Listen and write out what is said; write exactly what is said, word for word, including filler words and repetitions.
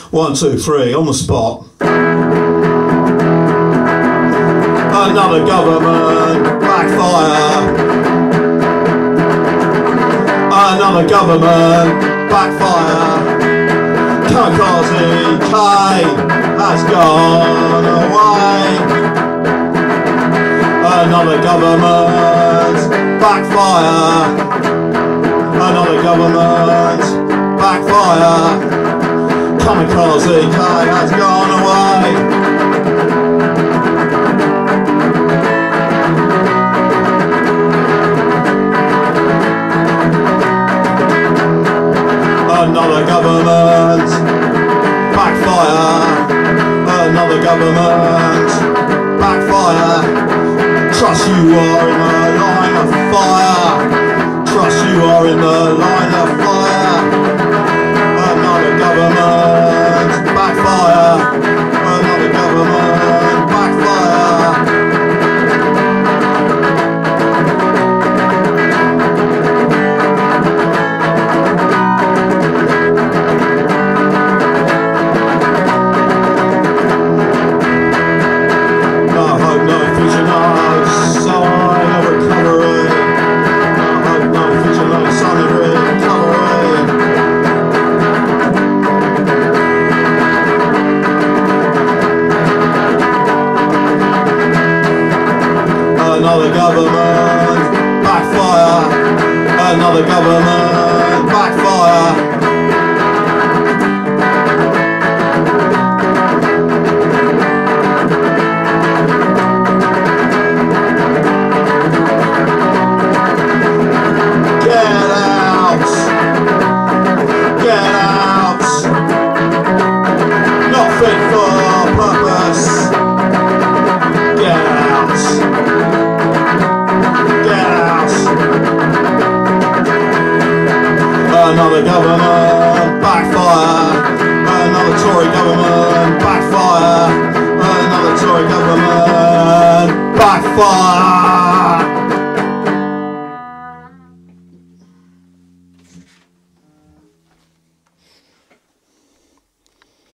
One, two, three, on the spot. Another government backfire. Another government backfire. Kamikaze K has gone away. Another government backfire. Another government backfire. Kamikaze K has gone away. Another government backfire. Another government backfire. Trust you are in the line of fire. Trust you are in the line of fire. Another government backfire. Another government backfire. No hope, no future, no sign of recovery. No hope, no future, no sign of recovery. Another government backfire. Another government backfire. Get out! Get out! Not fit for purpose. Get out! Get out! Another government backfire. Another Tory government backfire. Another Tory government backfire.